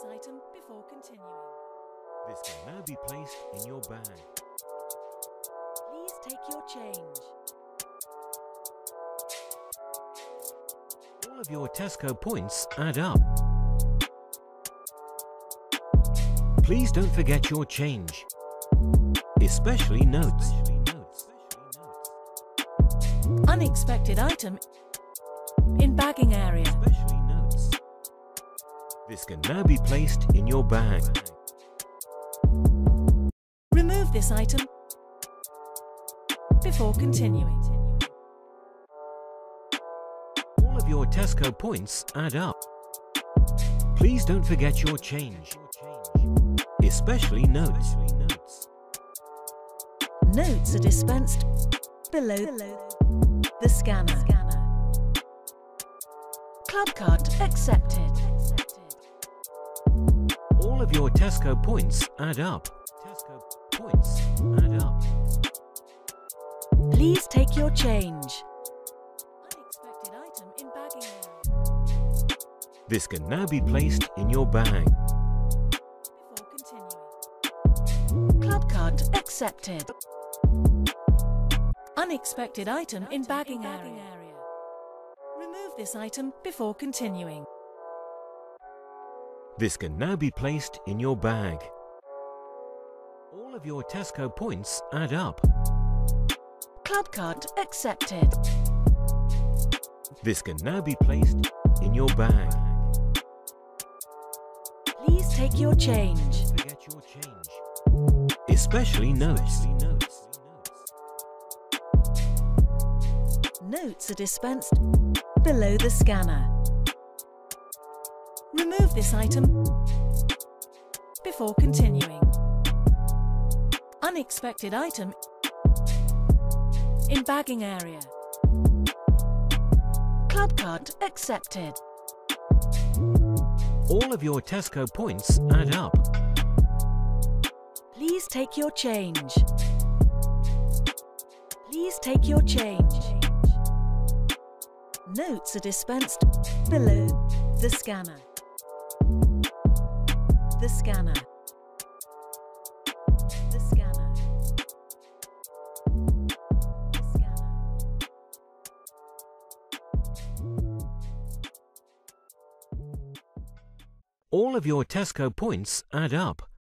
this item before continuing. This can now be placed in your bag. Please take your change. All of your Tesco points add up. Please don't forget your change, especially notes. Unexpected item in bagging area. Especially notes. This can now be placed in your bag. Remove this item before continuing. All of your Tesco points add up. Please don't forget your change, especially notes. Notes are dispensed below the scanner. Club card accepted. All of your Tesco points add up. Tesco points add up. Please take your change. Unexpected item in bagging area. This can now be placed in your bag. Before continuing. Club card accepted. Unexpected item in bagging area. Remove this item before continuing. This can now be placed in your bag. All of your Tesco points add up. Club card accepted. This can now be placed in your bag. Please take your change. Don't forget your change, especially notes. Notes are dispensed below the scanner. Remove this item before continuing. Unexpected item in bagging area. Club card accepted. All of your Tesco points add up. Please take your change. Please take your change. Notes are dispensed below the scanner. The scanner. The scanner. The scanner. All of your Tesco points add up.